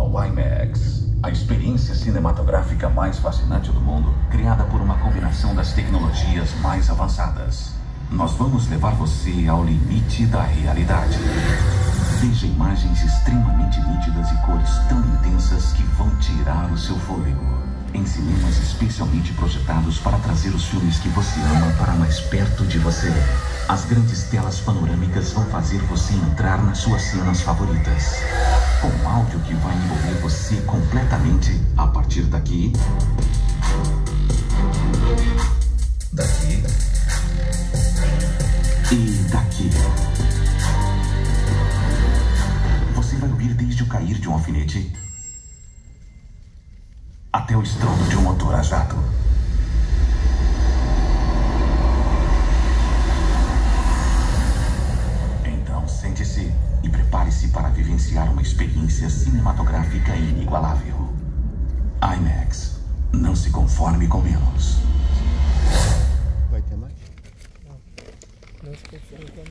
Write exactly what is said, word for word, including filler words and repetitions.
ao IMAX, a experiência cinematográfica mais fascinante do mundo, criada por uma combinação das tecnologias mais avançadas. Nós vamos levar você ao limite da realidade. Veja imagens extremamente nítidas e cores tão intensas que vão tirar o seu fôlego. Em cinemas especialmente projetados para trazer os filmes que você ama para mais perto de você. As grandes telas panorâmicas vão fazer você entrar nas suas cenas favoritas. Com um áudio que vai envolver você completamente a partir daqui, daqui e daqui. Você vai ouvir desde o cair de um alfinete até o estrondo de um motor a jato. Então sente-se e prepare-se para vivenciar uma experiência cinematográfica inigualável. IMAX. Não se conforme com menos. Vai ter mais? Não. Não se conforme com